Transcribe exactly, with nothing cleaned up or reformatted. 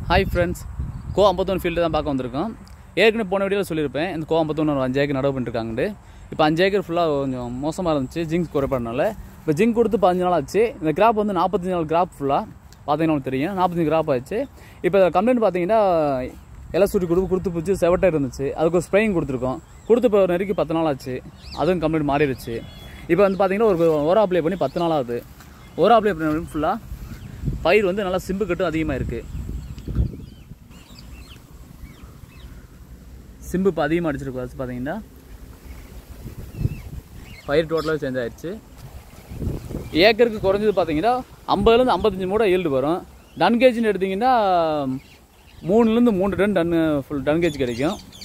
Hi friends, கோ ஐம்பத்தொன்று field தான் பார்க்க வந்திருக்கோம். ஏற்கனவே போன வீடியோவில் சொல்லியிருப்பேன், இந்த கோ ஐம்பத்தொன்று ஒரு அஞ்சு ஏக்கர் நடவு பண்ணிருக்காங்கட்டு. இப்போ அஞ்சு ஏக்கர் ஃபுல்லாக கொஞ்சம் மோசமாக இருந்துச்சு ஜிங்க் குறைபாடுனால. இப்போ ஜிங்க் கொடுத்து பதினஞ்சு நாள் ஆச்சு. இந்த கிராப் வந்து நாற்பத்தஞ்சு நாள் கிராப் ஃபுல்லாக பார்த்தீங்கன்னா தெரியும், நாற்பத்தஞ்சு கிராப் ஆச்சு. இப்போ கம்ப்ளைண்ட் பார்த்தீங்கன்னா எல்லாம் சுற்றி கொடுத்து கொடுத்து பிடிச்சி செவட்டை இருந்துச்சு. அதுக்கு ஒரு ஸ்ப்ரேயிங் கொடுத்துருக்கோம். கொடுத்து இப்போ ஒரு நெருக்கி பத்து நாள் ஆச்சு. அதுவும் கம்ப்ளைண்ட் மாறிடுச்சு. இப்போ வந்து பார்த்தீங்கன்னா ஒரு ஓரா அப்ளை பண்ணி பத்து நாள் ஆகுது. ஓரா அப்ளை பண்ணி ஃபுல்லாக பயிர் வந்து நல்லா சிம்பு கட்டும் அதிகமாக இருக்குது. சிம்பு இப்போ அதிகமாக அடிச்சிருக்கு. அது பார்த்தீங்கன்னா பயிர் டோட்டலாக சேஞ்ச் ஆகிடுச்சு. ஏக்கருக்கு குறைஞ்சது பார்த்தீங்கன்னா ஐம்பதுலேருந்து ஐம்பத்தஞ்சு மூட ஈல்டு வரும். டன் கேஜின்னு எடுத்திங்கன்னா மூணுலேருந்து மூணு ton ton full ton gauge கிடைக்கும்.